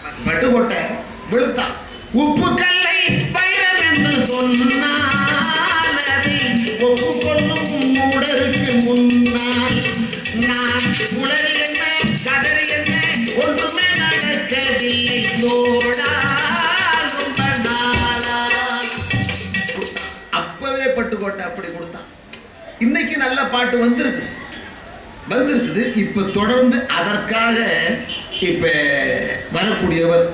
பட்டுக்கோட்டை விழுத்தான். உப்பு கல்லை வைரம் என்று சொன்னால் ஒப்புக்கொள்ளும் மூடருக்கு முன்னால் நான் உளறி என்ன கதறி என்ன ஒன்றுமே நடக்கவில்லை தோடா. அப்பவே பட்டுக்கோட்டை அப்படி கொடுத்தான். இன்னைக்கு நல்ல பாட்டு வந்திருக்குது. இப்ப தொடர்ந்து அதற்காக இப்ப வரக்கூடியவர்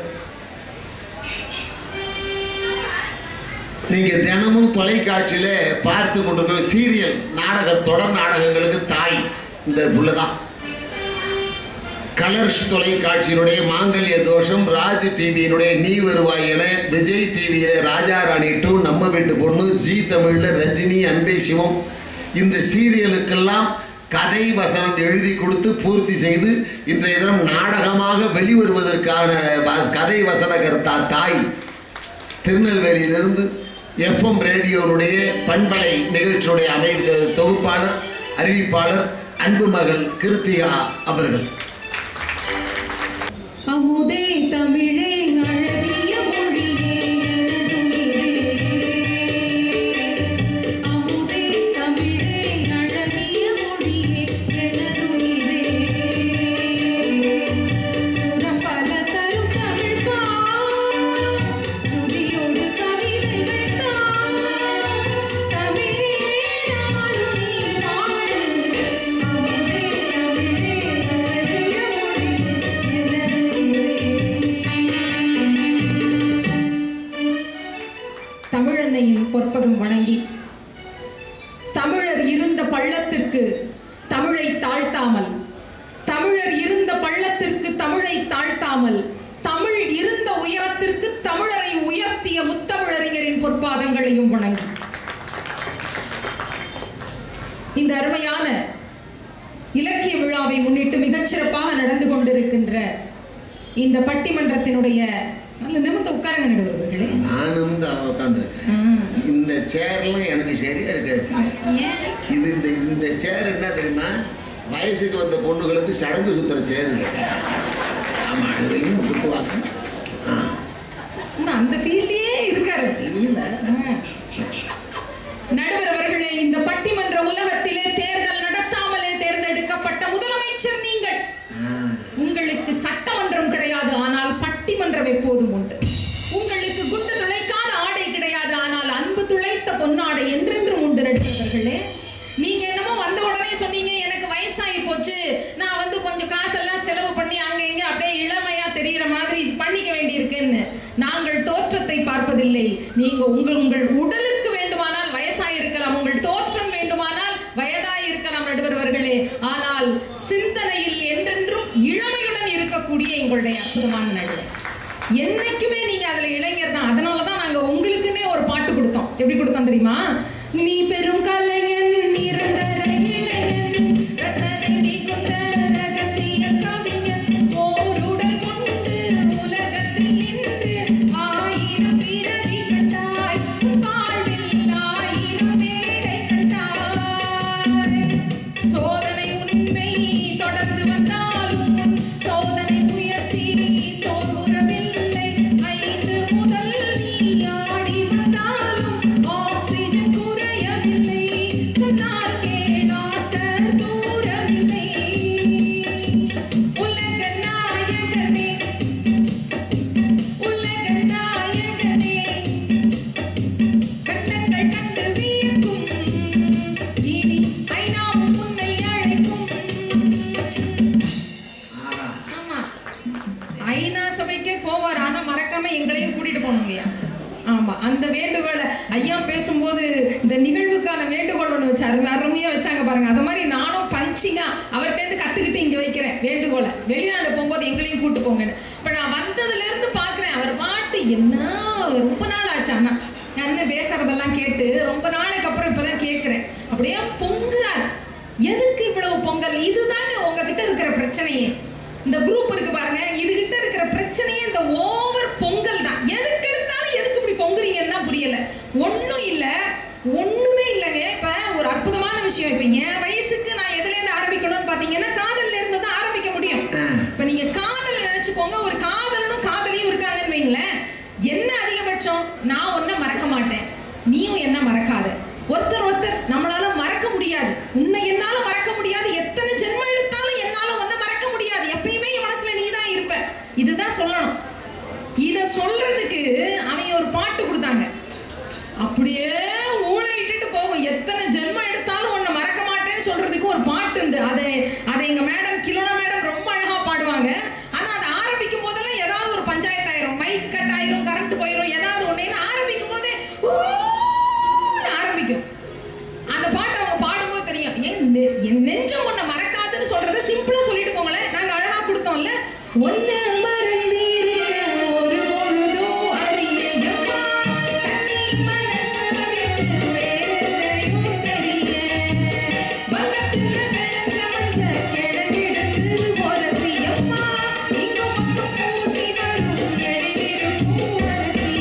நீங்க தினமும் தொலைக்காட்சியில பார்த்து கொண்டிருக்கிற சீரியல் தொடர் நாடகங்களுக்கு தாய் இந்த புள்ளதான். கலர்ஸ் தொலைக்காட்சியினுடைய மாங்கல்ய தோஷம், ராஜ் டிவியினுடைய நீ வருவாய் என, விஜய் டிவியில ராஜா ராணி 2, நம்ம வீட்டு பொண்ணு, ஜி தமிழ்ல ரஜினி, அன்பே சிவம், இந்த சீரியலுக்கெல்லாம் கதை வசனம் எழுதி கொடுத்து பூர்த்தி செய்து இன்றைய தினம் நாடகமாக வெளிவருவதற்கான கதை வசனகர்த்தா தாய் திருநெல்வேலியிலிருந்து எஃப்எம் ரேடியோனுடைய பண்பலை நிகழ்ச்சியுடைய தொகுப்பாளர் அறிவிப்பாளர் அன்பு மகள் கிருத்திகா அவர்கள். அமுதே தமிழே அழகிய மொழியே அமுதே தமிழே அழகிய மொழியே எனதுயிரே சுரம் பல தரும் தமிழ் பா சுதியோடு கவிதைகள் தான் தமிழே நாளும் நீ வாழு அமுதே தமிழே அழகிய தமிழன்னையின் பொற்பதும் வணங்கி தமிழர் இருந்த பள்ளத்திற்கு தமிழை தாழ்த்தாமல், தமிழர் இருந்த பள்ளத்திற்கு தமிழை தாழ்த்தாமல், தமிழ் இருந்த உயரத்திற்கு தமிழரை உயர்த்திய முத்தமிழறிஞரின் பொற்பாதங்களையும் வணங்கி இந்த அருமையான இலக்கிய விழாவை முன்னிட்டு மிகச்சிறப்பாக நடந்து கொண்டிருக்கின்ற இந்த பட்டிமன்றத்தினுடைய நல்ல நிமிர்ந்து உட்காருங்க நடுவர்களே. நானும் உட்காந்துருக்கேன். இந்த சேர்லாம் எனக்கு சரியா இருக்காது. இது இந்த சேர் என்ன தெரியுமா, வயசுக்கு வந்த பொண்ணுகளுக்கு சடங்கு சுத்துற சேர். ஆமா, இதையும் குத்துவாங்க. அந்த ஃபீல்ட்லயே இருக்காரு. நடுவர் அவர்களே, இந்த பட்டிமன்ற உலகத்திலே தேர்தல் நடத்தாமலே தேர்ந்தெடுக்கப்பட்ட முதலமைச்சர் நீங்கள். உங்களுக்கு சட்டமன்றம் கிடையாது, ஆனால் பட்டிமன்றம் எப்போதும் உண்டு. உங்களுக்கு குண்டு துளைக்காத ஆடை கிடையாது, ஆனால் அன்பு துளைத்த பொன்னாடை என்றென்றும் உண்டு. நடுவர்களே, நீங்க என்னமோ வந்த உடனே சொன்னீங்க எனக்கு வயசாகி போச்சு, நான் கொஞ்சம் காசெல்லாம் செலவு பண்ணி அங்க இங்க அப்படியே இளமையா தெரிகிற மாதிரி பண்ணிக்க வேண்டியிருக்குன்னு. நாங்கள் தோற்றத்தை பார்ப்பதில்லை. நீங்க உங்கள் உடலுக்கு வேண்டுமானால் வயசாகி இருக்கலாம், உங்கள் தோற்றம் வேண்டுமானால் வயதாய் இருக்கலாம் நடுவர்களே, ஆனால் சிந்தனையில் என்றென்றும் இளமையுடன் இருக்கக்கூடிய எங்களுடைய அற்புதமான நடுவர். என்னைக்குமே நீங்க அதுல இளைஞர் தான். அதனாலதான் நாங்க உங்களுக்குன்னே ஒரு பாட்டு கொடுத்தோம். எப்படி கொடுத்தோம் தெரியுமா? நீ பெரும் கலைஞன், நிரந்தர இளைஞன், ரசனை கொண்ட ரகசிய கவிஞன், ஓருடல் கொண்டு உலகத்தில் இன்று ஆயிரம் பிறவி கண்டாய், வாழ்வில் ஆயிரம் மேடை கண்டாய். சோதனை உன்னை தொடர்ந்து வந்தாலும் சோதனை முயற்சி சோர்வுறவில்லை. 5 முதல் நீ ஆடி வந்தாலும் ஆக்சிஜன் குறையவில்லை. சொன்னால் கேளாஸ்டர் தூரவில்லை. உலக நாயகனே, உலக நாயகனே, கட்டங்கள் கண்டு வியக்கும் இனி ஐநாவும் உன்னை அழைக்கும். ஆமா, ஐநா சபைக்கே போவார், ஆனா மறக்காம எங்களையும் கூட்டிட்டு போனோங்கய்யா. ஆமா, அந்த வேண்டுகோளை ஐயா பேசும்போது இந்த நிகழ்வுக்கான வேண்டுகோள் ஒன்று வச்சாரு, அருமையா வச்சாங்க பாருங்க. அது மாதிரி நானும் பஞ்சிங்கா அவர்கிட்ட கத்துக்கிட்டு இங்க வைக்கிறேன் வேண்டுகோளை, வெளிநாடு போகும்போது எங்களையும் கூட்டு போங்கன்னு. இப்ப நான் வந்ததுல இருந்து பாக்குறேன் அவர் பாட்டு என்ன ரொம்ப நாள் ஆச்சு. ஆனா அண்ணன் பேசுறதெல்லாம் கேட்டு ரொம்ப நாளைக்கு அப்புறம் இப்பதான் கேட்கிறேன். அப்படியே பொங்குறாரு. எதுக்கு இவ்வளவு பொங்கல்? இதுதாங்க உங்ககிட்ட இருக்கிற பிரச்சனையே. இந்த குரூப் இருக்கு பாருங்க, இதுகிட்ட இருக்கிற பிரச்சனையே இந்த ஓவர் பொங்கல் தான். எதுக்கு எடுத்தாலும் எதுக்கு இப்படி பொங்குறீங்கன்னு தான் புரியல. ஒண்ணும் இல்ல, ஒண்ணுமே இல்லைங்க. இப்ப ஒரு அற்புதமான விஷயம், இப்ப என் வயசுக்கு நான் எதுல இருந்து ஆரம்பிக்கணும்னு பாத்தீங்கன்னா காதல்ல இருந்து தான் ஆரம்பிக்க முடியும். இப்ப நீங்க காதல் நினைச்சுக்கோங்க, ஒரு காதலனும் காதல் இப்படிதான் சொல்லணும். இத சொல்றதுக்கு அவங்க ஒரு பாட்டு கொடுத்தாங்க. அப்படியே ஊழையிட்டு போகும். எத்தனை ஜென்மம் எடுத்தாலும் உன்னை மறக்க மாட்டேன்னு சொல்றதுக்கு ஒரு பாட்டு இருந்து அதை எங்க மேடம் கிலோனா மேடம் ரொம்ப அழகா பாடுவாங்க. ஆனா அதை ஆரம்பிக்கும் போதெல்லாம் ஏதாவது ஒரு பஞ்சாயத்து ஆயிரும், மைக் கட் ஆயிரும், கரண்ட் போயிரும், ஏதாவது ஒண்ணு ஆரம்பிக்கும் போதே ஆரம்பிக்கும். அந்த பாட்டை அவங்க பாடும்போது தெரியும். என் நெஞ்சம் உன்னை மறக்காதுன்னு சொல்றதை சிம்பிளா சொல்லிட்டு போங்களேன். நாங்க அழகா கொடுத்தோம்ல, ஒன்ன மறந்து இருக்க ஒரு பொழுதும் அறியப்பா, தண்ணி மனசு விட்டு வேறெதையும் தெரிய, வல்லத்துல விளைஞ்ச மஞ்ச கிழங்கெடுத்து ஒரசியம்மா, இங்கு மட்டும் பூசி வரும் எழிலிருக்கும் அரசி,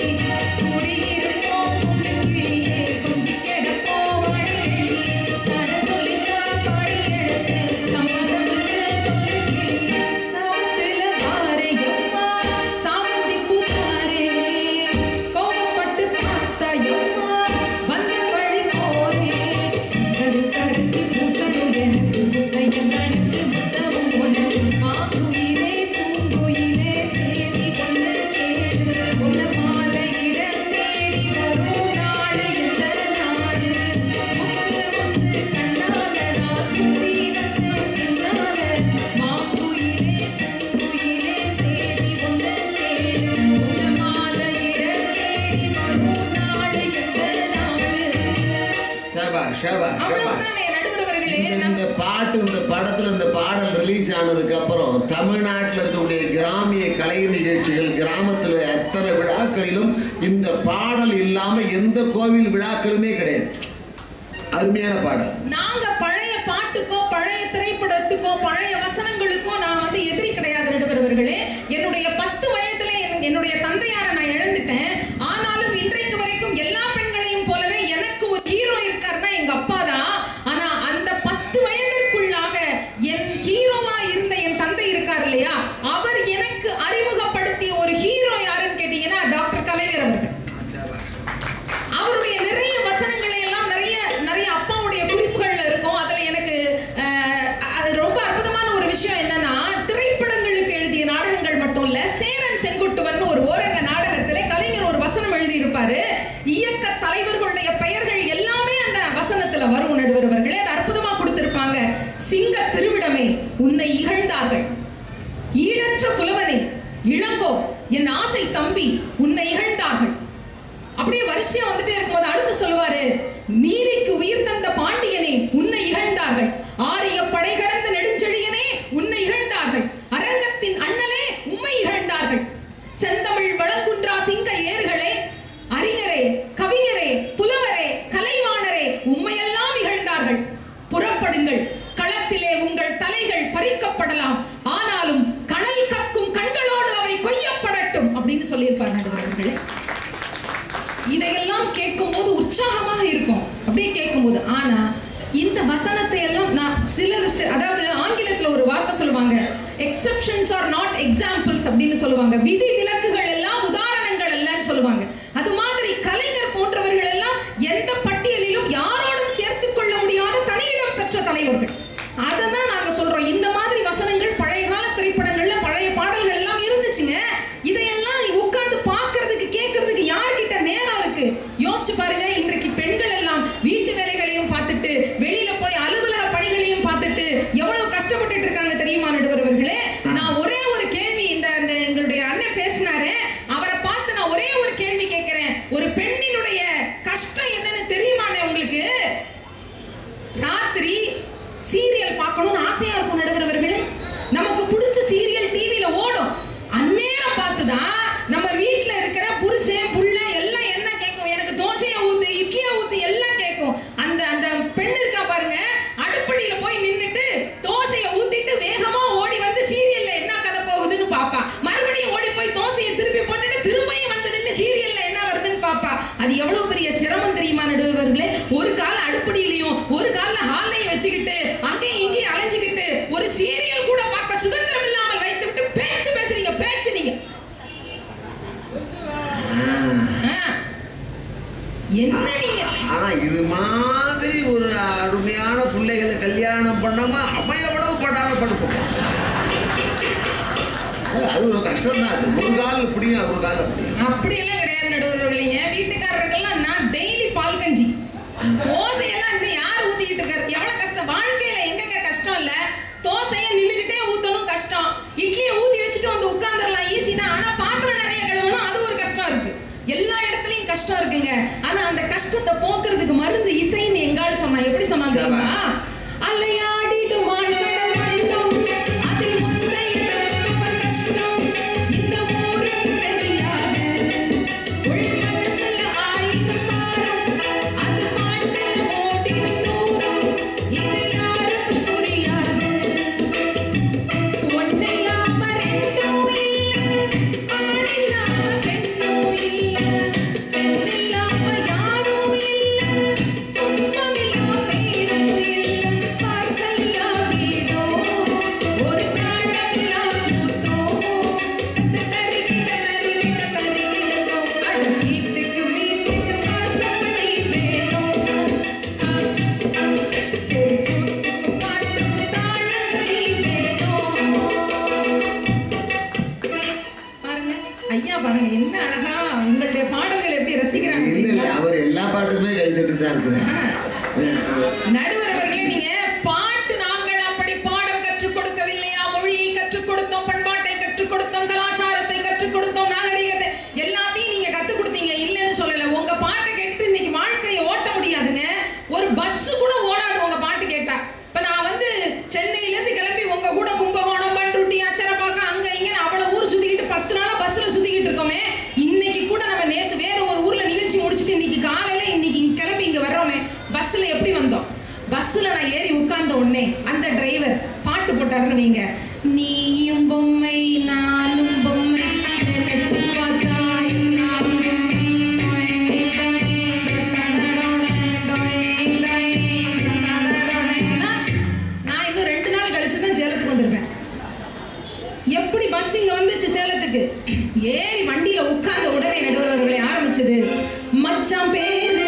குடியிருந்தோம் உண்டு கிளியே கொஞ்சி கிடப்போம் வழிகளி, சட சொல்லித்தா பாடி அழைச்சு சம்மதமுக்கு சொல்லு கிளியே, சாமத்துல பாரையம்மா சாமந்தி பூத்தாரே, கோவப்பட்டு பார்த்தாயம்மா வந்த வழி போரே, கருக்கரைச்சி பூசணும் எனக்கு முத்தையம் கணக்கு முத்தவும் உனக்கு, ஆங்குயிலே பூங்குயிலே சேதி கொண்டு கேடு, உன்ன மாலையிட தேடி வரும் நாடு எந்த நாடு, முத்து முத்து கண்ணால நான் சுத்தி வந்த பின்னால, மாங்குயிலே பூங்குயிலே சேதி கொண்டு கேடு, உன்ன மாலையிட தேடி வரும் நாடு எந்த நாடு. ஷபா ஷபா ஷபா. அவ்வளவுதானே நடுவர் அவர்களே. இந்த பாட்டு இந்த படத்துல இந்த பாடல் ரிலீஸ் ஆனதுக்கு அப்புறம் தமிழ்நாட்டில் இருக்கக்கூடிய கிராமிய கலை நிகழ்ச்சிகள், கிராமத்துல அத்தனை விழாக்களிலும் இந்த பாடல் இல்லாம எந்த கோவில் விழாக்களுமே கிடையாது. அருமையான பாடல். நாங்க பழைய பாட்டுக்கோ பழைய திரைப்படத்துக்கோ பழைய வசனங்களுக்கோ நான் வந்து எதிரி கிடையாது நடுவர் அவர்களே. என்னுடைய 10 வயதுல என்னுடைய தந்தையாரை நான் இழந்துட்டேன். ஆனாலும் இன்றைக்கு வரைக்கும் எல்லா பெண்களையும் போலவே எனக்கு ஒரு ஹீரோ இருக்காருன்னா எங்க அப்பா தான். ஆனா அந்த 10 வயதிற்குள்ளாக என் ஹீரோவா இருந்த என் தந்தை இருக்கார் இல்லையா, அவர் எனக்கு அறிமுகப்படுத்திய ஒரு ஹீரோ யாருன்னு கேட்டீங்கன்னா டாக்டர் கலைஞர் அவர்கள். அவருடைய நிறைய வசனங்களை எல்லாம் நிறைய அப்பாவுடைய குறிப்புகள்ல இருக்கும். அதுல எனக்கு அது ரொம்ப அற்புதமான ஒரு விஷயம் என்னன்னா, திரைப்படங்களுக்கு எழுதிய நாடகங்கள் மட்டும் இல்ல, சேரன் செங்குட்டுவன் ஒரு ஓரங்க நாடகத்திலே கலைஞர் ஒரு வசனம் எழுதி இருப்பாரு. இயக்க தலைவர்களுடைய பெயர்கள் எல்லாமே அந்த வசனத்துல வரும் நடுவர் அவர்களே. அது அற்புதமா கொடுத்திருப்பாங்க. சிங்க திருவிடமே உன்னை இகழ்ந்தார்கள், ஈடற்ற புலவனை இளங்கோ என் ஆசை தம்பி உன்னை இகழ்ந்தார்கள். அப்படியே வரிசையா வந்துட்டே இருக்கும்போது அடுத்து சொல்லுவாரு, நீதிக்கு உயிர் தந்த பாண்டியனே உன்னை இகழ்ந்தார்கள், ஆரிய படை கடந்த நெடுஞ்செழியனே உன்னை இகழ்ந்தார்கள், அரங்கத்தின் அண்ணலே உம்மை இகழ்ந்தார்கள், செந்தமிழ் வளங்குன்றா சிங்க ஏர்களே, அறிஞரே கவிஞரே புலவரே கலைவாணரே உம்மையெல்லாம் இகழ்ந்தார்கள், புறப்படுங்கள், களத்திலே உங்கள் தலைகள் பறிக்கப்படலாம், ஆனாலும் கனல் கக்கும் கண்களோடு அவை கொய்யப்படட்டும் அப்படின்னு சொல்லியிருப்பார் நடுவர்களே. இதையெல்லாம் கேட்கும் போது உற்சாகமாக இருக்கும் அப்படியே கேட்கும்போது. ஆனா இந்த வசனத்தை எல்லாம் நான் அதாவது ஆங்கிலத்துல ஒரு வார்த்தை சொல்லுவாங்க, எக்ஸெப்ஷன்ஸ் ஆர் நாட் எக்ஸாம்பிள்ஸ் அப்படின்னு சொல்லுவாங்க. விதி விலக்குகள் எல்லாம் உதாரணங்கள் அல்லன்னு சொல்லுவாங்க. அது மாதிரி கலைஞர் போன்றவர்கள் எல்லாம் எந்த பட்டியலிலும் யாரோடும் சேர்த்துக் கொள்ள முடியாத தனியிடம் பெற்ற தலைவர்கள். அதான் நாங்க சொல்றோம். இந்த மாதிரி வசனங்கள் பழைய கால திரைப்படங்கள்ல பழைய பாடல்கள் எல்லாம் இருந்துச்சுங்க. இதையெல்லாம் உட்கார்ந்து பார்க்கிறதுக்கு கேட்கறதுக்கு யார்கிட்ட நேரம் இருக்கு? யோசிச்சு பாருங்க. இன்றைக்கு பெண்கள் எல்லாம் வீட்டு வேலைகளையும் பார்த்துட்டு வெளியில போய் அலுவலக பணிகளையும் பார்த்துட்டு எவ்வளவு கஷ்டப்பட்டு இருக்காங்க தெரியுமா நடுவர்களே. நான் ஒரே ஒரு கேள்வி, இந்த எங்களுடைய அண்ணன் பேசினாரு, அவரை பார்த்து நான் ஒரே ஒரு கேள்வி கேட்கிறேன். ஒரு பெண்ணினுடைய கஷ்டம் என்னன்னு தெரியுமானே உங்களுக்கு? ராத்திரி சீரியல் பார்க்கணும்னு ஆசையா இருக்கும் நடுவர்களே. நமக்கு பிடிச்ச சீரியல் டிவில ஓடும். அந்நேரம் பார்த்துதான் நம்ம வீட்டுல இருக்கிற புருஷன் புள்ள எல்லாம் என்ன கேட்கும்? எனக்கு தோசையை ஊத்து, இட்லியை ஊத்து எல்லாம் கேட்கும். அந்த அந்த பெண் இருக்கா பாருங்க, அடுப்படியில போய் நின்னுட்டு தோசையை ஊத்திட்டு வேகமா ஓடி வந்து சீரியல்ல என்ன கதை போகுதுன்னு பாப்பா. மறுபடியும் ஓடி போய் தோசையை திருப்பி போட்டுட்டு திரும்பியும் வந்து நின்று சீரியல்ல என்ன வருதுன்னு பாப்பா. அது எவ்வளவு பெரிய சிரமம் தெரியுமா நடுவர்களே. ஒரு கால அடுப்படியிலையும் ஒரு கால ஹால்லையும் வச்சுக்கிட்டு அங்கேயும் இங்கேயும் அலைஞ்சுக்கிட்டு ஒரு சீரியல் கூட பார்க்க சுதந்திரம் இல்லாமல் வைத்து விட்டு பேச்சு பேசுறீங்க. பேச்சு நீங்க என்ன நீங்க. ஆனா இது மாதிரி ஒரு அருமையான பிள்ளைகளை கல்யாணம் பண்ணாம அவன் எவ்வளவு படாத படுப்போம். அது அது ஒரு கஷ்டம் தான். அது ஒரு கால் இப்படியும் ஒரு கால் அப்படியும். அப்படியெல்லாம் கிடையாது நடுவர்களே. என் வீட்டுக்காரர்கள்லாம் நான் டெய்லி பால் கஞ்சி தோசையெல்லாம் இன்னும் யார் ஊத்திக்கிட்டு இருக்காரு? எவ்வளவு கஷ்டம் வாழ்க்கையில. எங்கங்க கஷ்டம் இல்ல? தோசையை நின்றுகிட்டே ஊத்தணும் கஷ்டம், இட்லியை ஊத்தி வச்சுட்டு வந்து உட்கார்ந்துடலாம் ஈஸி தான். ஆனா பாத்திரம் நிறைய கழுவணும், அது ஒரு கஷ்டம் இருக்கு. எல்லா இடத்துலயும் கஷ்டம் இருக்குங்க. ஆனா அந்த கஷ்டத்தை போக்குறதுக்கு மருந்து இசைன்னு எங்கால சொன்னா. எப்படி சொன்னாங்க தெரியுமா? அலையாடிடும் ஐயா பாருங்க என்ன அழகா உங்களுடைய பாடல்கள் எப்படி ரசிக்கிறாங்க. இல்ல அவர் எல்லா பாட்டுமே கைதட்டு தான் இருக்குது. நடுவர் அவர்களே, நீங்க பாட்டு நாங்கள் அப்படி பாடம் கற்றுக் கொடுக்கவில்லையா? மொழியை கற்றுக் கொடுத்தோம், பண்பாட்டை கற்றுக் கொடுத்தோம், கலாச்சாரத்தை கற்றுக் கொடுத்தோம், நாகரிகத்தை எல்லாத்தையும் நீங்க கத்துக் கொடுத்தீங்க, இல்லைன்னு சொல்லல. உங்க பாட்டை கேட்டு இன்னைக்கு வாழ்க்கையை ஓட்ட முடியாதுங்க. ஒரு பஸ் கூட ஓடாது உங்க பாட்டு கேட்டா. இப்ப நான் வந்து சென்னையில இருந்து கிளம்பி உங்க கூட கும்பகோணம், பண்ருட்டி, அச்சரப்பாக்கம் அங்க இங்க அவ்வளவு ஊர் சுத்திக்கிட்டு 10 நாளா பஸ்ல சுத்திக்கிட்டு இருக்கோமே. இன்னைக்கு கூட நம்ம நேத்து வேற ஒரு ஊர்ல நிகழ்ச்சி முடிச்சுட்டு இன்னைக்கு காலையில இன்னைக்கு கிளம்பி இங்க வர்றோமே. பஸ்ல எப்படி வந்தோம்? பஸ்ல நான் ஏறி உட்கார்ந்த உடனே அந்த டிரைவர் பாட்டு போட்டாருன்னு வைங்க. நீயும் பொம்மை நானும் பொம்மை நினைச்சு பார்த்தா நான் இன்னும் 2 நாள் கழிச்சுதான் சேலத்துக்கு வந்திருப்பேன். எப்படி பஸ் இங்க வந்துச்சு சேலத்துக்கு? ஏறி வண்டியில உட்கார்ந்த உடனே நடுவர்களை ஆரம்பிச்சது. மச்சான் பேரு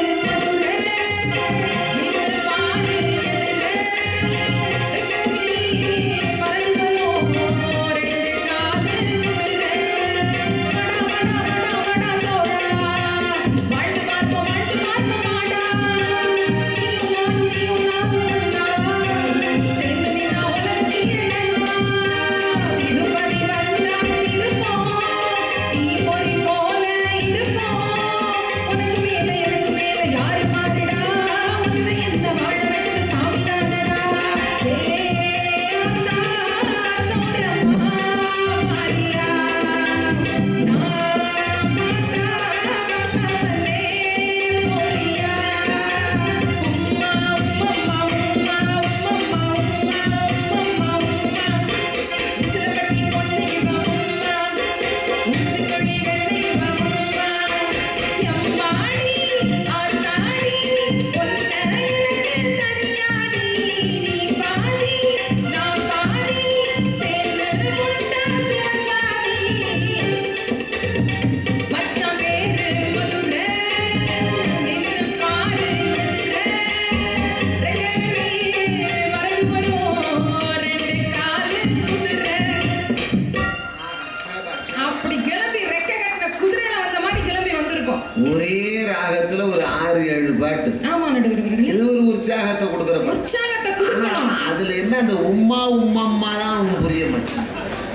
ஒரே ராகத்துல ஒரு 6-7 பாட்டு. ஆமா நடுவர்களே, இது ஒரு உற்சாகத்தை கொடுக்கிற பாட்டு. உற்சாகத்தை கொடுக்கணும். அதுல என்ன அந்த உம்மா உம்மம்மா தான் புரிய மாட்டேன்.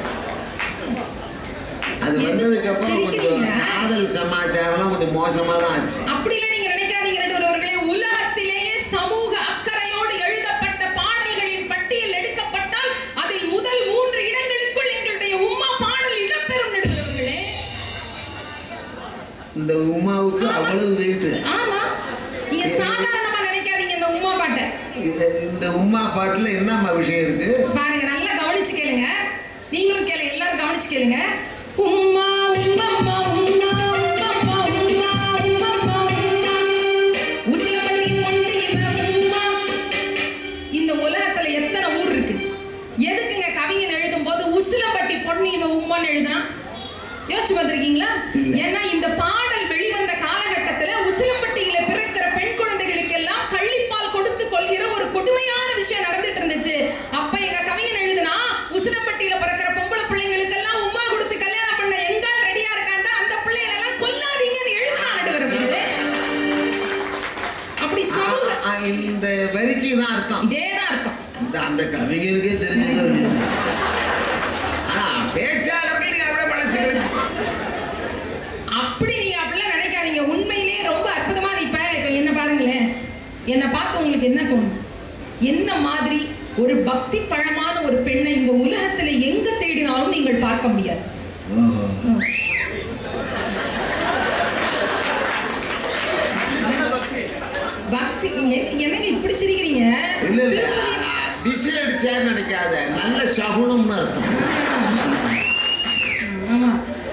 அது வந்ததுக்கு அப்புறம் கொஞ்சம் காதல் சமாச்சாரம் கொஞ்சம் மோசமா தான் ஆச்சு. அப்படி இல்ல நீங்க நினைக்காதீங்க நடுவர்களே. உலகத்திலேயே சமூக அக்கறையோடு எழுதப்பட்ட பாடல்களின் பட்டியல் எடுக்கப்பட்டால் அதில் முதல் 3 இடங்களுக்குள் எங்களுடைய உம்மா பாடல் இடம்பெறும் நடுவர்களே. இந்த உம்மாவுக்கு அவ்வளவு வெயிட். ஆமா, நீங்க சாதாரணமா நினைக்காதீங்க இந்த உம்மா பாட்டை. இந்த உம்மா பாட்டுல என்னம்மா விஷயம் இருக்கு பாருங்க, நல்லா கவனிச்சு கேளுங்க. நீங்களும் கேளுங்க, எல்லாரும் கவனிச்சு கேளுங்க. உம்மா உம்மம்மா உம்மா உம்மம்மா உம்மா உம்மம்மா உம்மா உசிலப்பட்டி பொண்ணு இவ உம்மா. இந்த உலகத்துல எத்தனை ஊர் இருக்கு? எதுக்குங்க கவிஞன் எழுதும் போது உசிலப்பட்டி பொண்ணு இவ உம்மான்னு எழுதுனா? யோசிச்சு பார்த்திருக்கீங்களா? ஏன்னா இந்த பாடல் வெளிவந்த காலகட்டத்துல உசிலம்பட்டியில பிறக்கிற பெண் குழந்தைகளுக்கு எல்லாம் கள்ளிப்பால் கொடுத்து கொள்கிற ஒரு கொடுமையான விஷயம் நடந்துட்டு இருந்துச்சு. அப்ப எங்க கவிஞன் எழுதுனா உசிலம்பட்டியில பிறக்கிற பொம்பளை பிள்ளைங்களுக்கு எல்லாம் உம்மா கொடுத்து நடிகருக்கே தெரிஞ்சது. பேச்சாளர்கள் நீங்க அப்படியே பழச்சு கழிச்சு அப்படி நீங்க அப்படிலாம் நினைக்காதீங்க. உண்மையிலேயே ரொம்ப அற்புதமா இப்ப என்ன பாருங்களேன், என்னை பார்த்து உங்களுக்கு என்ன தோணும்? என்ன மாதிரி ஒரு பக்தி பழமான ஒரு பெண்ணை இந்த உலகத்துல எங்க தேடினாலும் நீங்கள் பார்க்க முடியாது. பக்தி என்னங்க இப்படி சிரிக்கிறீங்க? விசில் அடிச்சான்னு நினைக்காத, நல்ல சகுனம்னு அர்த்தம். ஆமா,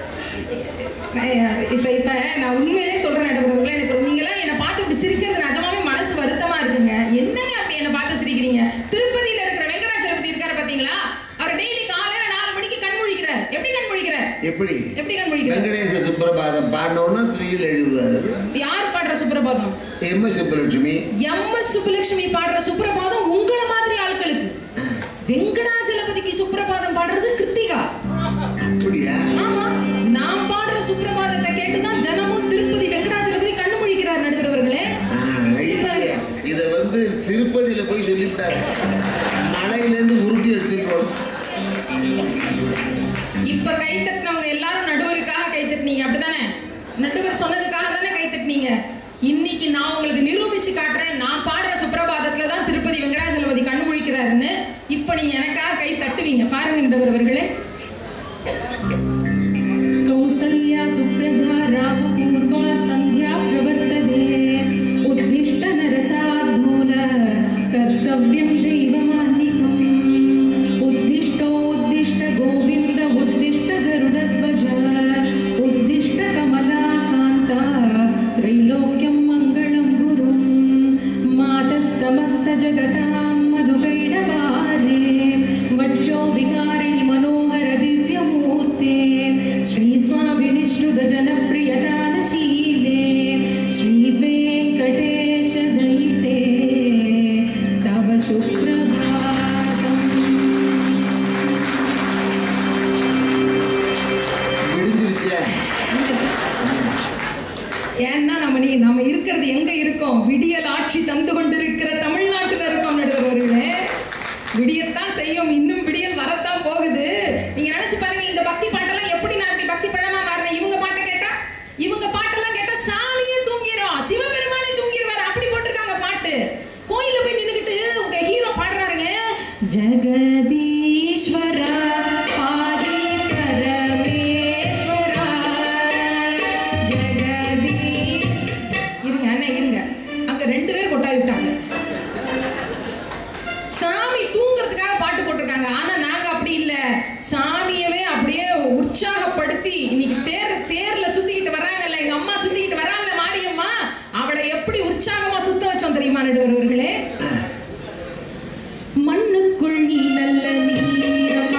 இப்ப நான் உண்மையிலே சொல்றேன் நடுவர்களே, எனக்கு நீங்களாம் என்னை பார்த்து இப்படி சிரிக்கிறது நிஜமாவே மனசு வருத்தமா இருக்குங்க. என்னங்க அப்படி என்னை பார்த்து சிரிக்கிறீங்க? திருப்பதியில இருக்கிற வெங்கடாச்சலபதி இருக்காரு பாத்தீங்களா, அவர் டெய்லி காலையில 4 மணிக்கு கண் முழிக்கிறார். எப்படி கண் முழிக்கிறார்? எப்படி கண் முழிக்கிறார்? வெங்கடேச சுப்ரபாதம் பாடினோன்னா துயில் எழுதுவாரு. யார் பாடுற சுப்ரபாதம்? எம்.எஸ். சுப்புலட்சுமி. எம்.எஸ். சுப்புலட்சுமி பாடுற சுப்ரபாதம் உங்களை மாதிரி ஆட்களுக்கு. வெங்கடாச்சலபதிக்கு சுப்ரபாதம் பாடுறது கிருத்திகா. அப்படியா? ஆமா, நான் பாடுற சுப்ரபாதத்தை கேட்டுதான் தினமும் திருப்பதி வெங்கடாச்சலபதி கண்ணு முழிக்கிறார் நடுவர் அவர்களே. இத திருப்பதியில போய் சொல்லிவிட்டாரு, மலையில இருந்து உருட்டி எடுத்துக்கணும். இப்ப கை தட்டினவங்க எல்லாரும் நடுவருக்காக கை தட்டினீங்க, அப்படிதானே? நடுவர் சொன்னதுக்காக தானே கை தட்டினீங்க. இன்னைக்கு நான் உங்களுக்கு நிரூபிச்சு காட்டுறேன், நான் பாடுற சுப்ரபாதத்துல தான் திருப்பதி வெங்கடாச்சலபதி கண்ணு முழிக்கிறாருன்னு. இப்ப நீங்க எனக்காக கை தட்டுவீங்க, பாருங்க நடுவர் அவர்களே. கௌசல்யா சுப்ரஜா ராமபூர்வா சந்தியா பிரவர்த்ததே உத்திஷ்ட நரசாத்மூல கர்த்தவ்யம் தெய்வமான்னிகம் உத்திஷ்டோ உத்திஷ்ட கோவிந்த உத்திஷ்ட கருடத்வஜ உத்திஷ்ட கமலாகாந்தா த்ரைலோக்யம் மங்களம் குரும் மாதः समस्त जगतां मधुकैडवारे वक्षो विकारिणि मनोहर दिव्यमूर्ते श्री स्वामी निष्ठुद जनप्रियदानशीले श्री वेंकटेश दयिते तव सुप्रभातम्. ஏன்னா நம்ம இருக்கிறது எங்க இருக்கோம்? விடியல் ஆட்சி தந்து கொண்டிருக்கிற தமிழ்நாட்டில் இருக்கோம் நடுவர்களே. விடியத்தான் செய்யும், இன்னும் விடியல் வரத்தான் போகுது. நீங்க நினைச்சு பாருங்க, இந்த பக்தி பாட்டெல்லாம் எப்படி நான் இப்படி பக்தி பழமா மாறினேன். இவங்க பாட்டெல்லாம் கேட்டா சாமியே தூங்கிரும், சிவபெருமானே தூங்கிடுவாரு, அப்படி போட்டிருக்காங்க பாட்டு. கோயில போய் நின்னுக்கிட்டு உங்க ஹீரோ பாடுறாருங்க, ஜெகதீஸ்வரா பாதி பரமேஸ்வரா ஜெகதீஷ். இருங்க அண்ணா இருங்க, அங்க 2 பேர் கொட்டாவி விட்டாங்க. சாமி தூங்குறதுக்காக பாட்டு போட்டிருக்காங்க. ஆனா நாங்க அப்படி இல்ல, சாமியவே அப்படியே உற்சாகப்படுத்தி இன்னைக்கு தேர்ல சுத்திக்கிட்டு வர்றாங்கல்ல, எங்க அம்மா சுத்திக்கிட்டு வராங்கல்ல மாரியம்மா, அவளை எப்படி உற்சாகமா சுத்த வச்சோம் தெரியுமா நடுவர்களே? மண்ணுக்குள் நீ நல்ல நீரமா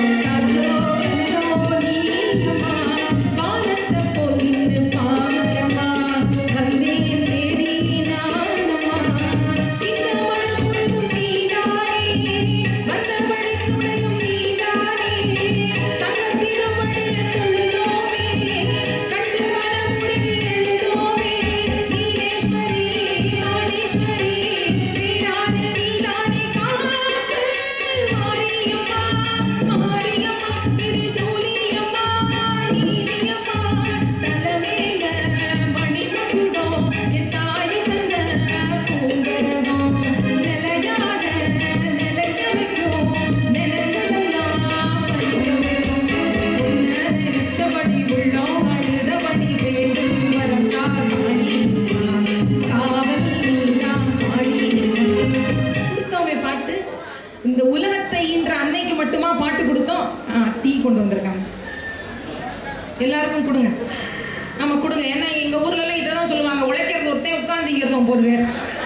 பாரத்தை போல் நின்று பாரமா வந்தேன் தேடி நானமா இந்த மழை பொழுதும் நீதானே வந்த மழை துணையும் நீதானே தங்க திருமணிய தொழுதோமே கண்டு மனம் உருகி எழுதோமே நீலேஸ்வரி நாடேஸ்வரி வேறான நீதானே காத்து மாரியம்மா மாரியம்மா திரிசூலியம்மா நீலியம்மா தலமேல மணிமகுடம் என் தாய் தந்த பூங்கரகம் நிலையாக நிலைக்க வைக்கும் நினைச்சதெல்லாம் பறிக்க வைக்கும் உன்னை நினைச்சபடி உள்ளோம் அழுதபடி வேண்டும் வரம் காளியம்மா காவல் நீதான் காளியம்மா. கொடுத்தோமே பாட்டு, இந்த உலகத்தை ஈன்ற அன்னைக்கு மட்டுமா பாட்டு கொடுத்தோம்? டீ கொண்டு வந்திருக்காங்க, எல்லாருக்கும் கொடுங்க. ஆமா கொடுங்க, ஏன்னா எங்க ஊர்ல எல்லாம் இதான் சொல்லுவாங்க, உழைக்கிறது ஒருத்தன் உட்கார்ந்துங்கிறது 9 பேர்.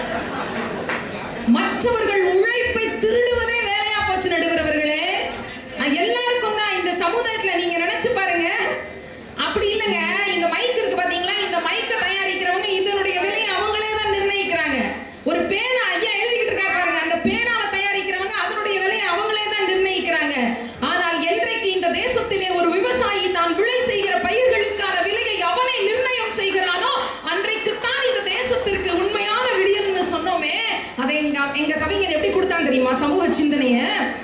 மற்றவர்கள் உழைப்பை திருடுவதே வேலையா போச்சு நடுவர்களே. எல்லாருக்கும் தான் இந்த சமுதாயத்துல. நீங்க நினைச்சு பாருங்க, அப்படி இல்லைங்க. இந்த மைக் இருக்கு பாத்தீங்களா, இந்த மைக்கை தயாரிக்கிறவங்க இதனுடைய விலையை அவங்களே தான் நிர்ணயிக்கிறாங்க. ஒரு பேனா ஐயா எழுதிக்கிட்டு இருக்காரு பாருங்க, அந்த பேனாவை தயாரிக்கிறவங்க அதனுடைய விலையை அவங்களே தான் நிர்ணயிக்கிறாங்க. ஆனால் என்றைக்கு இந்த தேசத்திலே ஒரு விவசாயி தான் விளை செய்கிற பயிர்களுக்கான விலையை அவனே நிர்ணயம் செய்கிறானோ அன்றைக்குத்தான் இந்த தேசத்திற்கு உண்மையான விடியல்னு சொன்னோமே. அதை எங்க கவிஞர் எப்படி கொடுத்தான் தெரியுமா? தெரியுமா சமூக சிந்தனைய?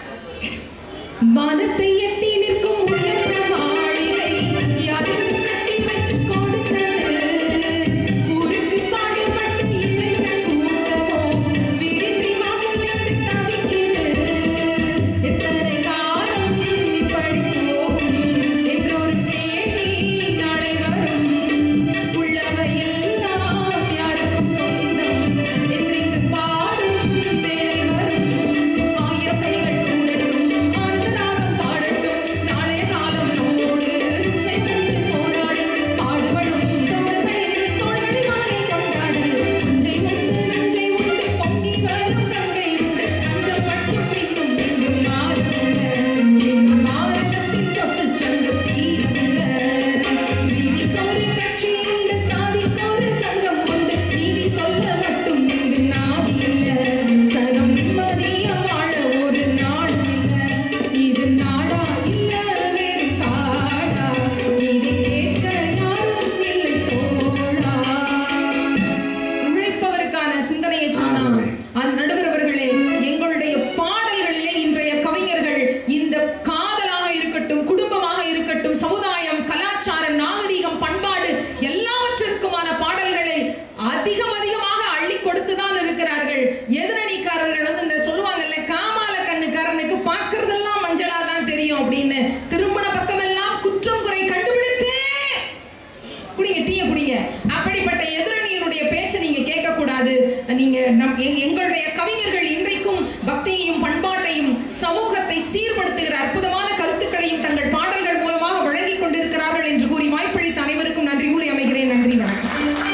வானத்தை எட்டி நிற்கும் உயர்ந்த மாளிகை யாருக்கு கட்டி வைத்து கொடுத்தது? ஊருக்கு பாடுபட்டு இணைந்த கூட்டமோ வீடின்றி வாசல் நின்று தவிக்கிறது. எத்தனை காலம் இப்படி போகும் என்றொரு கேள்வி நாளை வரும். உள்ளவை எல்லாம் யாருக்கும் சொந்தம் என்றைக்கு பாடும் வேளை வரும். ஆயிரம் கைகள் கூடட்டும், ஆனந்த ராகம் பாடட்டும், நாளைய காலம் நம்மோடு சென்று போராடு. பாடுபடும் தோள்களில் தோள்களை மாலை கொண்டாடு. நஞ்சை உண்டு நஞ்சை உண்டு பொங்கி வரும் கங்கை உண்டு. நஞ்சப்பட்டு பின்னும் எங்கும் மாறவில்ல. எங்கும் பாரதத்தின் சொத்து சங்கு தீரவில்ல. நீதிக்கொரு கட்சி உண்டு, சாதிக்கொரு சங்கம் உண்டு. நீதி சொல்ல மட்டும் இங்கு நாதி இல்ல. சனம் நிம்மதியா வாழ ஒரு நாள் இல்ல. இது நாடா இல்ல வேறு காடா? நீதி கேட்க யாரும் இல்லை தோழா. உழைப்பவருக்கான சிந்தனையை சொன்னார் அந்த நடுவர் அவர்களே. எங்களுடைய பாடல்களிலே இன்றைய கவிஞர்கள் இந்த காதலாக இருக்கட்டும், குடும்பமாக இருக்கட்டும், சமுதாயம், கலாச்சாரம், நாகரீகம், பண்பாடு எல்லாவற்றிற்குமான பாடல்களை அதிகமாக அள்ளி கொடுத்துதான் இருக்கிறார்கள். எதிரணிக்காரர்கள் வந்து இந்த சொல்லுவாங்கல்ல, காமால கண்ணுக்காரனுக்கு பார்க்கறதெல்லாம் மஞ்சளா தான் தெரியும் அப்படின்னு. திரும்பின பக்கமெல்லாம் குற்றம் குறை கண்டுபிடித்தே குடிங்க, டீய குடிங்க. அப்படிப்பட்ட எதிரணியினுடைய பேச்சை நீங்க கேட்க கூடாது. நீங்க எங்களுடைய கவிஞர்கள் இன்றைக்கும் பக்தியையும் பண்பாட்டையும் சமூகத்தை சீர்படுத்துகிற அற்புதமான கருத்துக்களையும் தங்கள் பாடல்கள் மூலமாக வழங்கிக் கொண்டிருக்கிறார்கள் என்று கூறி வாய்ப்பளித்த அனைவருக்கும் நன்றி கூறி அமைகிறேன். நன்றி, வணக்கம்.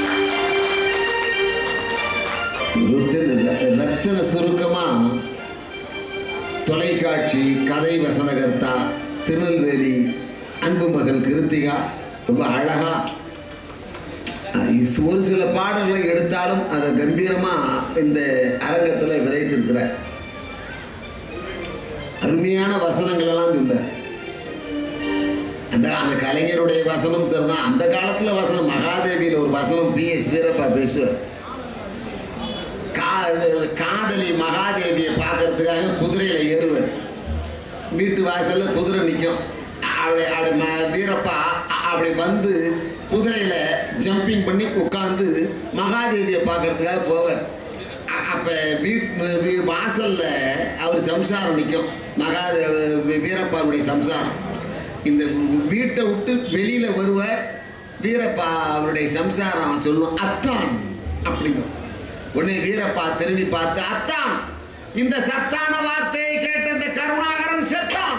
ரத்தின சுருக்கமா தொலைக்காட்சி கதை வசனகர்த்தா திருநெல்வேலி அன்பு மகள் கிருத்திகா ரொம்ப அழகா ஒரு சில பாடல்களை எடுத்தாலும் அதை கம்பீரமா இந்த அரங்கத்தில் விதைத்திருக்கிறார். அருமையான வசனங்கள் எல்லாம் சொல்றார். அந்த கலைஞருடைய வசனம் சரிதான். அந்த காலத்துல வசனம் மகாதேவியில ஒரு வசனம் PS வீரப்பா பேசுவார். காதலி மகாதேவியை பார்க்கறதுக்காக குதிரையில ஏறுவார். வீட்டு வாசல்ல குதிரை நிற்கும். வீரப்பா அப்படி வந்து குதிரையில ஜம்பிங் பண்ணி உட்கார்ந்து மகாதேவியை பார்க்கறதுக்காக போவார். அப்ப வாசல்ல அவர் சம்சாரம் நிற்கும். வீரப்பாவுடைய சம்சாரம் இந்த வீட்டை விட்டு வெளியில வருவார். வீரப்பா அவருடைய சம்சாரம் சொல்லுவோம், அத்தான் அப்படிங்க. உடனே வீரப்பா திரும்பி பார்த்து, அத்தான், இந்த சத்தான வார்த்தையை கேட்ட இந்த கருணாகரன் செத்தான்.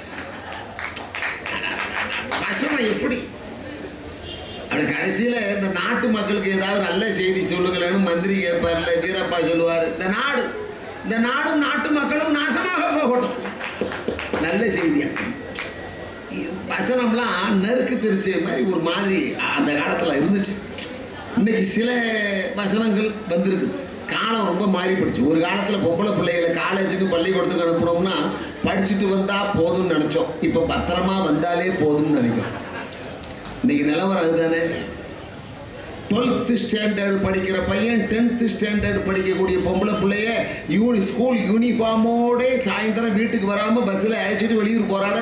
வசனம் எப்படி அப்படி கடைசியில இந்த நாட்டு மக்களுக்கு ஏதாவது நல்ல செய்தி சொல்லுங்களேன்னு மந்திரி கேட்பார்ல, வீரப்பா சொல்லுவார், இந்த நாடும் நாட்டு மக்களும் நாசமாக போகட்டும். நல்ல செய்தியா வசனம்லாம் நறுக்கு தெரிச்ச மாதிரி ஒரு மாதிரி அந்த காலத்துல இருந்துச்சு. இன்னைக்கு சில வசனங்கள் வந்திருக்குது. காலம் ரொம்ப மாறி போயிடுச்சு. ஒரு காலத்துல பொம்பளை பிள்ளைகளை காலேஜுக்கு பள்ளிக்கூடத்துக்கு அனுப்பணும்னா படிச்சுட்டு வந்தா போதும்னு நினைச்சோம். இப்ப பத்திரமா வந்தாலே போதும்னு நினைக்கிறோம். இன்னைக்கு நிலவரம் அதுதானே. 12th ஸ்டாண்டர்டு படிக்கிற பையன் 10th ஸ்டாண்டர்டு படிக்கக்கூடிய பொம்பளை பிள்ளைய ஸ்கூல் யூனிஃபார்மோட சாயந்தரம் வீட்டுக்கு வராம பஸ்ல அழைச்சிட்டு வெளியூர் போறாட.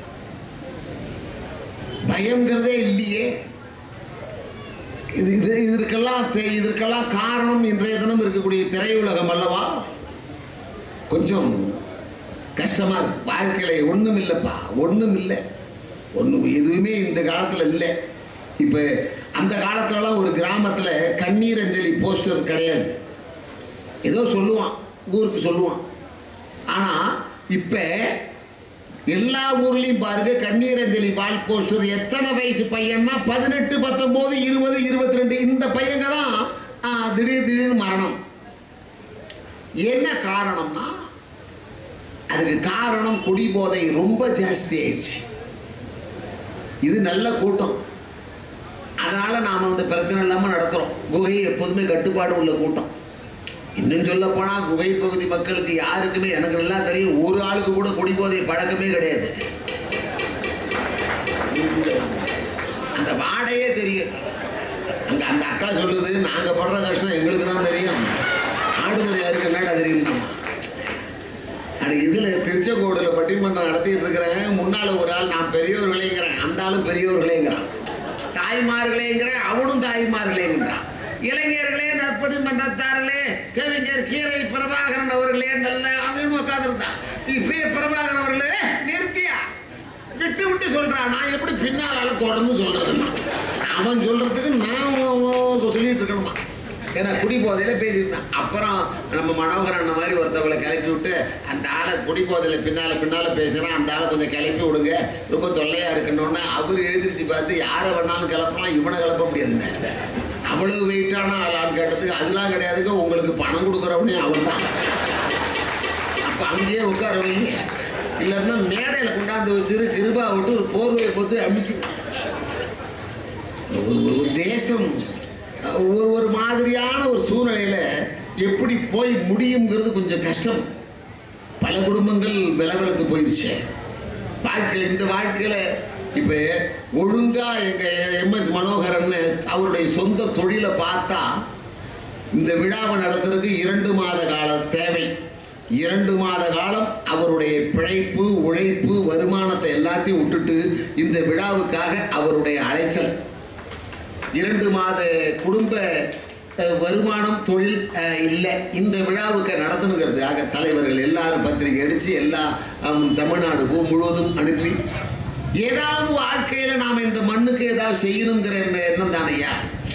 பயங்கிறதே இல்லையே. இதற்கெல்லாம் காரணம் இன்றைய தினம் இருக்கக்கூடிய திரையுலகம் அல்லவா. கொஞ்சம் கஷ்டமா இருக்கு. வாழ்க்கையில ஒண்ணும் இல்லப்பா, ஒண்ணும் இல்லை, ஒண்ணும் எதுவுமே இந்த காலத்துல இல்லை. இப்ப அந்த காலத்துலலாம் ஒரு கிராமத்துல கண்ணீர் அஞ்சலி போஸ்டர் கிடையாது. ஏதோ சொல்லுவான், ஊருக்கு சொல்லுவான். ஆனா இப்ப எல்லா ஊர்லயும் பாருங்க கண்ணீர் அஞ்சலி வால் போஸ்டர். எத்தனை வயசு பையன்னா 18, 19, 20, 22 இந்த பையங்க தான் திடீர்னு மரணம். என்ன காரணம்னா அதுக்கு காரணம் குடி போதை ரொம்ப ஜாஸ்தி ஆயிடுச்சு. இது நல்ல கூட்டம், அதனால நாம வந்து பிரச்சனை இல்லாம நடத்துறோம். குகை எப்போதுமே கட்டுப்பாடு உள்ள கூட்டம். இன்னும் சொல்ல போனா குகை பகுதி மக்களுக்கு யாருக்குமே, எனக்கு நல்லா தெரியும், ஒரு ஆளுக்கு கூட குடிபோதை பழக்கமே கிடையாது. அந்த வாடையே தெரியும். அந்த அக்கா சொல்லுது, நாங்க படுற கஷ்டம் எங்களுக்கு தான் தெரியும், ஆடுதுறை யாருக்கு என்னடா தெரியும். இதுல திருச்செங்கோடுல பட்டிமன்றம் நடத்திட்டு இருக்கிறேன். முன்னால ஒரு ஆள் நான் பெரியவர்களேங்கிறேன், அந்த ஆளும் பெரியவர்களேங்கிறான். தாய்மார்களேங்கிறேன், அவனும் தாய்மார்களேங்கிறான். இளைஞர்களே, நற்பட்டிமன்றத்தார்களே, கவிஞர் கீரை பிரபாகரன் அவர்களே நல்ல அப்படின்னு உட்காந்துருந்தான். இப்பயே பிரபாகரன் அவர்களே நிறுத்தியா விட்டு விட்டு சொல்றான். நான் எப்படி பின்னால தொடர்ந்து சொல்றதுன்னா அவன் சொல்றதுக்கு நான் சொல்லிட்டு இருக்கணுமா? ஏன்னா குடி போதையில பேசிக்கிட்டான். அப்புறம் நம்ம மனோகரன் அந்த மாதிரி ஒருத்தவங்களை கிளப்பி விட்டு அந்த ஆளை குடி போதையில பின்னால பேசுறான், அந்த ஆளை கொஞ்சம் கிளப்பி விடுங்க, ரொம்ப தொல்லையா இருக்குன்னு அவர் எழுந்திரிச்சு பார்த்து யாரை வேணாலும் கிளப்பலாம், இவனை கிளப்ப முடியாதுங்க. அவ்வளவு வெயிட்டான ஆளான்னு கேட்டதுக்கு அதெல்லாம் கிடையாதுங்க, உங்களுக்கு பணம் கொடுக்குறவனே அவன் தான். அப்ப அங்கேயே உட்கார வைங்க, இல்லைன்னா மேடையில் கொண்டாந்து வச்சிரு கிருபா விட்டு ஒரு போர்வையை போட்டு அமுக்கி. ஒரு தேசம் ஒரு மாதிரியான ஒரு சூழ்நிலையில எப்படி போய் முடியுங்கிறது கொஞ்சம் கஷ்டம். பல குடும்பங்கள் விளவெழுத்து போயிடுச்சு வாழ்க்கையில். இந்த வாழ்க்கையில இப்ப ஒழுங்கா எங்க எம்எஸ் மனோகரன் அவருடைய சொந்த தொழிலை பார்த்தா இந்த விழாவை நடத்துறதுக்கு 2 மாத கால தேவை. 2 மாத காலம் அவருடைய பிழைப்பு, உழைப்பு, வருமானத்தை எல்லாத்தையும் விட்டுட்டு இந்த விழாவுக்காக அவருடைய அலைச்சல். 2 மாத குடும்ப வருமானம், தொழில் இல்லை. இந்த விழாவுக்கு நடத்தணுங்கிறதுக்காக தலைவர்கள் எல்லாரும் பத்திரிகை அடித்து எல்லா தமிழ்நாடு முழுவதும் அனுப்பி ஏதாவது வாழ்க்கையில நாம் இந்த மண்ணுக்கு ஏதாவது செய்யணுங்கிற எண்ணம் தானையா.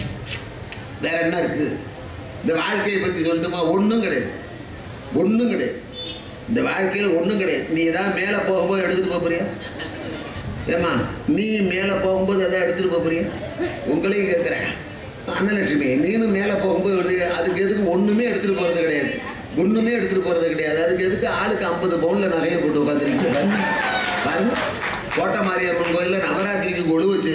வேற என்ன இருக்கு? இந்த வாழ்க்கையை பற்றி சொல்லட்டுமா? ஒன்றும் கிடையாது, ஒன்றும் கிடையாது. இந்த வாழ்க்கையில் ஒன்றும் கிடையாது. நீ ஏதாவது மேலே போகும்போது எடுத்துகிட்டு போறியா? ஏமா நீ மேலே போகும்போது எதாவது எடுத்துகிட்டு போறியா? உங்களையும் கேட்குறேன் அன்னலட்சுமி, நீனும் மேலே போகும்போது அதுக்கு எதுக்கு ஒன்றுமே எடுத்துகிட்டு போகிறது கிடையாது, ஒன்றுமே எடுத்துகிட்டு போகிறது கிடையாது. அதுக்கு எதுக்கு ஆளுக்கு 50 பவுனில் நகையை போட்டு உட்காந்துருக்கீங்க பாருங்க. கோட்டை மாரியம்மன் கோயிலில் நவராத்திரிக்கு கொழு வச்சு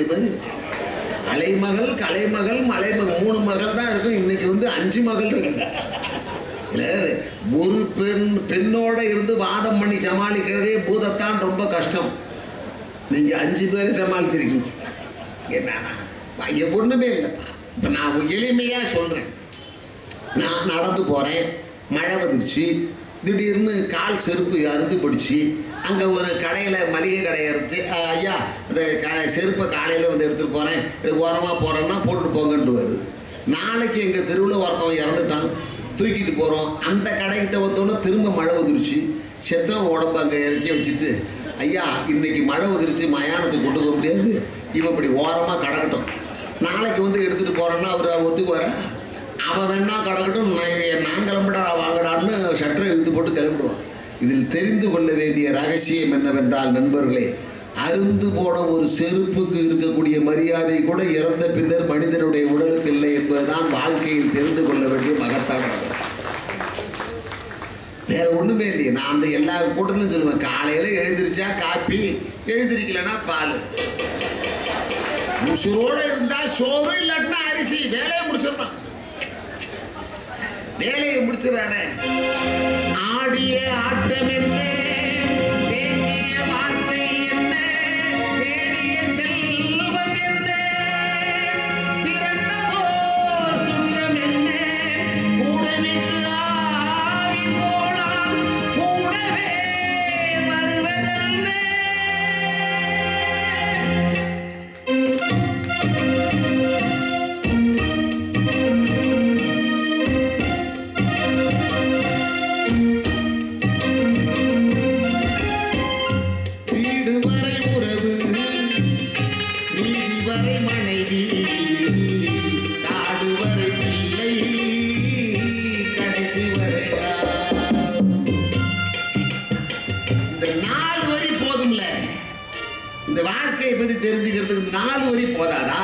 அலைமகள், கலைமகள், மலைமகள் 3 மகள் தான் இருக்கும். இன்னைக்கு 5 மகள் இருக்குது. இல்லை, ஒரு பெண்ணோட இருந்து வாதம் பண்ணி சமாளிக்கிறதே பூதத்தான் ரொம்ப கஷ்டம். நீங்க 5 பேரை சமாளிச்சிருக்கீங்க. ஒண்ணுமே இல்லைப்பா. இப்ப நான் எளிமையா சொல்றேன். நான் நடந்து போறேன், மழை வந்துருச்சு, திடீர்னு கால் செருப்பு அறுத்து போயிடுச்சு. அங்கே ஒரு கடையில் மளிகை கடையை இருந்துச்சு. ஐயா இந்த செருப்பை காலையில் எடுத்துகிட்டு போகிறேன், ஓரமாக போகிறேன்னா போட்டுட்டு போங்கன்றுவார். நாளைக்கு எங்கள் தெருவில் ஒருத்தவன் இறந்துட்டான், தூக்கிட்டு போகிறோம். அந்த கடைக்கிட்ட வந்தோன்னே திரும்ப மழை வந்துருச்சு. செத்தவன் உடம்பு அங்கே இறக்கி வச்சுட்டு, ஐயா இன்னைக்கு மழை வந்துருச்சு, மயானத்துக்கு கொண்டு போக முடியாது, இவன் இப்படி ஓரமாக கடக்கட்டும், நாளைக்கு எடுத்துகிட்டு போகிறேன்னா அவர் ஒத்துக்குவார? அவன் வேணா கடக்கட்டும், நான் கிளம்பிடா வாங்கடான்னு ஷட்டரை இழுத்து போட்டு கிளம்பிடுவான். இதில் தெரிந்து கொள்ள வேண்டிய ரகசியம் என்னவென்றால் நண்பர்களே, அருந்து போன ஒரு செருப்புக்கு இருக்கக்கூடிய மரியாதை கூட இறந்த பின்னர் மனிதனுடைய உடலுக்கு இல்லை என்பதுதான் வாழ்க்கையில் தெரிந்து கொள்ள வேண்டிய மகத்தான ரகசியம். வேற ஒண்ணுமே இல்லையே. நான் அந்த எல்லா கூட்டத்திலும் சொல்லுவேன், காலையில எழுந்திரிச்சா காப்பி, எழுந்திரிக்கலன்னா பால், உசுரோட இருந்தா சோறு, இல்லாட்டினா அரிசி. வேலையை முடிச்சிடணும், வேலையை முடிச்சிடறானே. ஆடிய ஆட்டம் என்ன, பேசிய வார்த்தை என்ன, தேடிய செல்வம் என்ன, திரண்டதோர் சுற்றம் என்ன, கூடவிட்டு ஆவி போனால் கூடவே வருவதல்ல. வாழ்க்கையை பத்தி தெரிஞ்சுக்கிறதுக்கு 4 வரி போதாதா?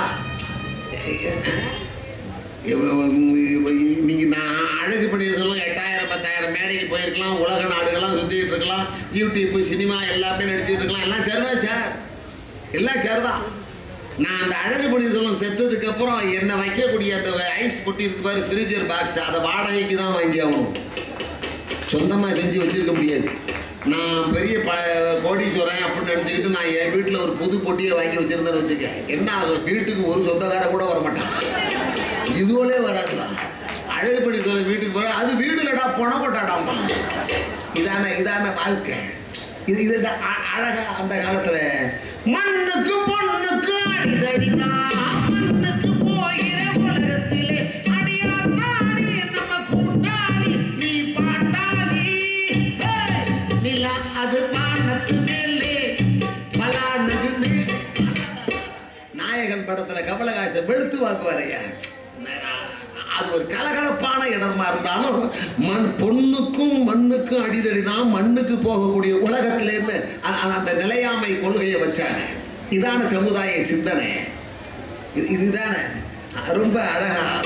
நீங்க நான் அழகு பண்ணியதெல்லாம் 8000 10,000 மேடைக்கு போயிருக்கலாம், உலக நாடுகள்லாம் சுத்திட்டு இருக்கலாம், யூடியூப் சினிமா எல்லாமே நடிச்சுட்டு இருக்கலாம். எல்லாம் சரிதான் சார், எல்லாம் சரிதான். நான் அந்த அழகு பண்ணியதெல்லாம் செத்ததுக்கு அப்புறம் என்ன வைக்கக்கூடிய அந்த ஐஸ் பொட்டி இருக்கு பாரு, ஃப்ரிட்ஜர் பாக்ஸ், அதை வாடகைக்கு தான் வாங்கி ஆகணும், சொந்தமா செஞ்சு வச்சிருக்க முடியாது. நான் பெரிய கோடீஸ்வரன் அப்படின்னு நினச்சிக்கிட்டு நான் என் வீட்டில் ஒரு புது பொட்டியை வாங்கி வச்சுருந்தேன்னு வச்சுக்க, என்ன ஆகும்? வீட்டுக்கு ஒரு சொந்தக்காரன் கூட வரமாட்டான், இதுவோலே வராதுலாம். அழகுபடி சொல்ல வீட்டுக்கு போற அது வீடுலடா பணம் கொட்டாடாமா. இதான வாழ்க்கை. இது அழகா அந்த காலத்துல மண்ணுக்கு பொண்ணுக்கு அடிதடினா மண்ணுக்கு போகிற உலகத்திலே அடியாத்தாடி நம்ம கூட்டாளி நீ பாட்டாளி நிலா அது வானத்து மேலே பலானது. நாயகன் படத்துல கமலஹாசன் வெளுத்து வாக்குவாரையா. அது ஒரு கலகலப்பான இடமா இருந்தாலும் பொண்ணுக்கும் மண்ணுக்கும் அடிதடி தான் மண்ணுக்கு போகக்கூடிய உலகத்திலேருந்து அந்த நிலையாமை கொள்கையை வச்சானே. இதான சமுதாய சிந்தனை. இதுதானே ரொம்ப அழகா